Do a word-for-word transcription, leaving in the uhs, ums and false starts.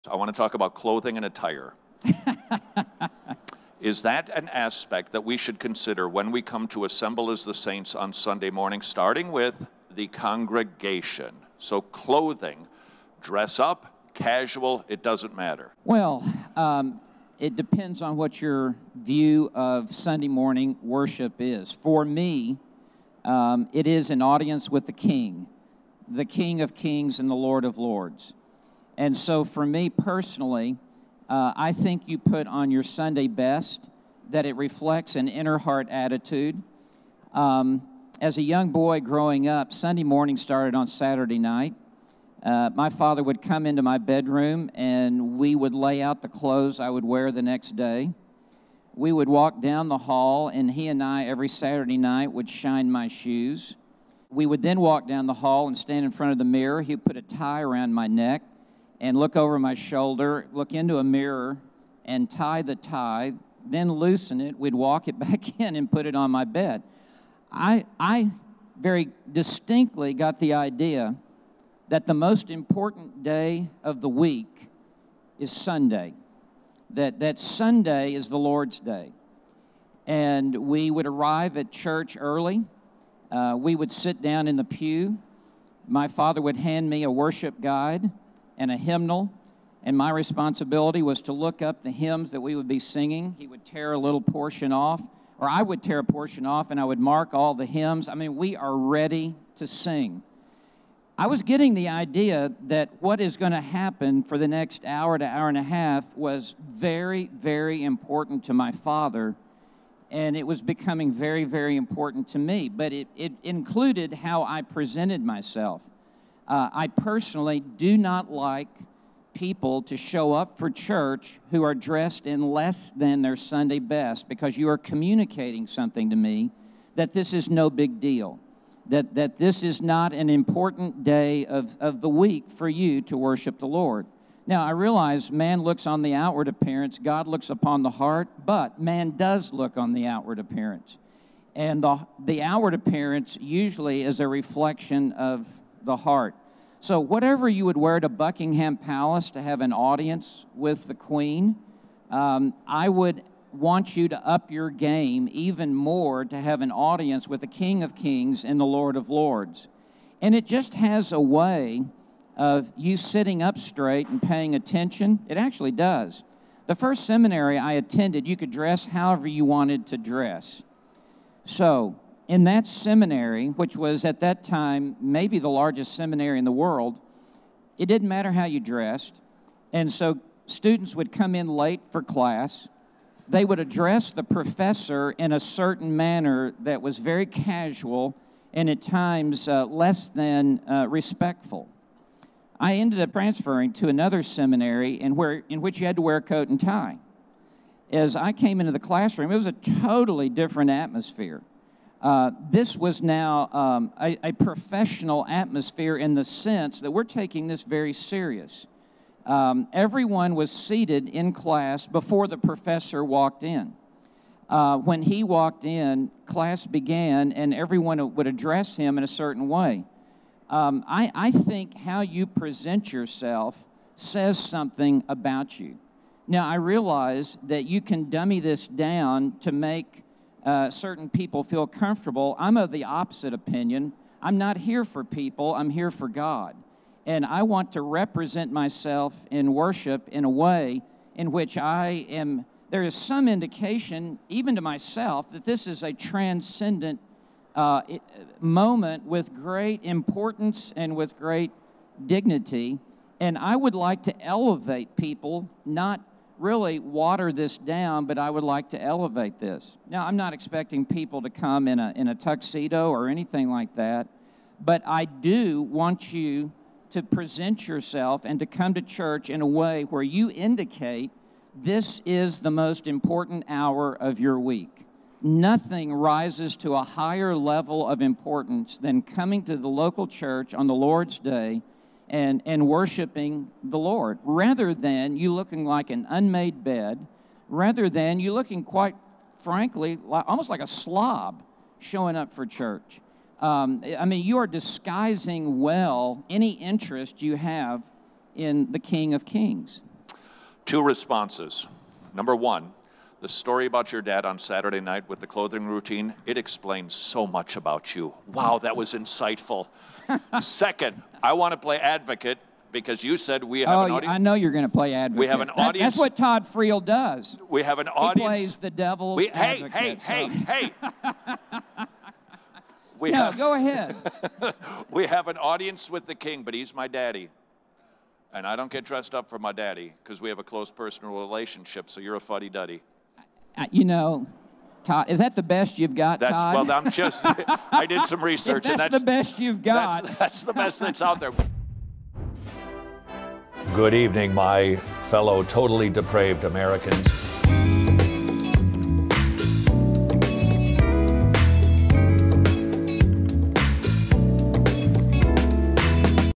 I want to talk about clothing and attire. Is that an aspect that we should consider when we come to assemble as the saints on Sunday morning, starting with the congregation? So clothing, dress up, casual, it doesn't matter. Well, um, it depends on what your view of Sunday morning worship is. For me, um, it is an audience with the King, the King of Kings and the Lord of Lords. And so for me personally, uh, I think you put on your Sunday best, that it reflects an inner heart attitude. Um, as a young boy growing up, Sunday morning started on Saturday night. Uh, my father would come into my bedroom and we would lay out the clothes I would wear the next day. We would walk down the hall and he and I every Saturday night would shine my shoes. We would then walk down the hall and stand in front of the mirror. He would put a tie around my neck and look over my shoulder, look into a mirror and tie the tie, then loosen it. We'd walk it back in and put it on my bed. I, I very distinctly got the idea that the most important day of the week is Sunday, that, that Sunday is the Lord's Day. And we would arrive at church early. Uh, we would sit down in the pew. My father would hand me a worship guide and a hymnal, and my responsibility was to look up the hymns that we would be singing. He would tear a little portion off, or I would tear a portion off, and I would mark all the hymns. I mean, we are ready to sing. I was getting the idea that what is going to happen for the next hour to hour and a half was very, very important to my father, and it was becoming very, very important to me. But it, it included how I presented myself. Uh, I personally do not like people to show up for church who are dressed in less than their Sunday best, because you are communicating something to me that this is no big deal, that, that this is not an important day of, of the week for you to worship the Lord. Now, I realize man looks on the outward appearance, God looks upon the heart, but man does look on the outward appearance. And the, the outward appearance usually is a reflection of the heart. So whatever you would wear to Buckingham Palace to have an audience with the Queen, um, I would want you to up your game even more to have an audience with the King of Kings and the Lord of Lords. And it just has a way of you sitting up straight and paying attention. It actually does. The first seminary I attended, you could dress however you wanted to dress. So in that seminary, which was at that time maybe the largest seminary in the world, it didn't matter how you dressed. And so students would come in late for class. They would address the professor in a certain manner that was very casual and at times uh, less than uh, respectful. I ended up transferring to another seminary in, where, in which you had to wear a coat and tie. As I came into the classroom, it was a totally different atmosphere. Uh, this was now um, a, a professional atmosphere in the sense that we're taking this very serious. Um, everyone was seated in class before the professor walked in. Uh, when he walked in, class began, and everyone would address him in a certain way. Um, I, I think how you present yourself says something about you. Now, I realize that you can dummy this down to make Uh, certain people feel comfortable. I'm of the opposite opinion. I'm not here for people, I'm here for God. And I want to represent myself in worship in a way in which I am, there is some indication, even to myself, that this is a transcendent uh, it, moment with great importance and with great dignity. And I would like to elevate people, not really water this down, but I would like to elevate this. Now, I'm not expecting people to come in a, in a tuxedo or anything like that, but I do want you to present yourself and to come to church in a way where you indicate this is the most important hour of your week. Nothing rises to a higher level of importance than coming to the local church on the Lord's Day And, and worshiping the Lord, rather than you looking like an unmade bed, rather than you looking, quite frankly, like, almost like a slob showing up for church. Um, I mean, you are disguising well any interest you have in the King of Kings. Two responses. Number one, the story about your dad on Saturday night with the clothing routine, it explains so much about you. Wow, that was insightful. Second, I want to play advocate because you said we have oh, an audience. I know you're going to play advocate. We have an That- audience. That's what Todd Friel does. We have an audience. He plays the devil's we, hey, advocate. hey, so. hey, hey. we No, have, go ahead. we have an audience with the king, but he's my daddy. And I don't get dressed up for my daddy because we have a close personal relationship, so you're a fuddy-duddy. Uh, you know, Todd, is that the best you've got, That's, Todd? well, I'm just, I did some research. If that's, and that's the best you've got. That's, that's the best that's out there. Good evening, my fellow totally depraved Americans.